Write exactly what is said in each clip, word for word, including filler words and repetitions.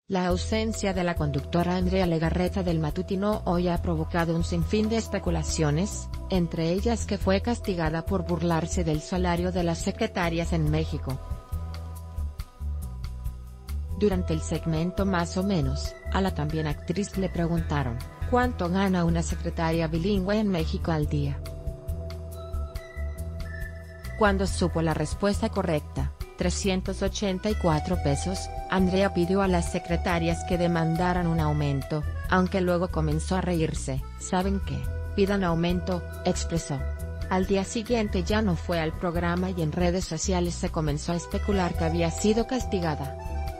La ausencia de la conductora Andrea Legarreta del matutino Hoy ha provocado un sinfín de especulaciones, entre ellas que fue castigada por burlarse del salario de las secretarias en México. Durante el segmento Más o Menos, a la también actriz le preguntaron, ¿cuánto gana una secretaria bilingüe en México al día? Cuando supo la respuesta correcta, trescientos ochenta y cuatro pesos, Andrea pidió a las secretarias que demandaran un aumento, aunque luego comenzó a reírse. ¿Saben qué? Pidan aumento, expresó. Al día siguiente ya no fue al programa y en redes sociales se comenzó a especular que había sido castigada.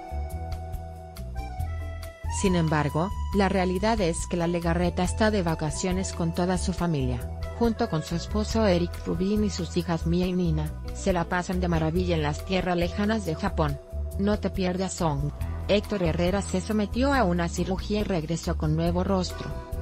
Sin embargo, la realidad es que la Legarreta está de vacaciones con toda su familia, junto con su esposo Eric Rubin y sus hijas Mia y Nina, se la pasan de maravilla en las tierras lejanas de Japón. No te pierdas Song. Héctor Herrera se sometió a una cirugía y regresó con nuevo rostro.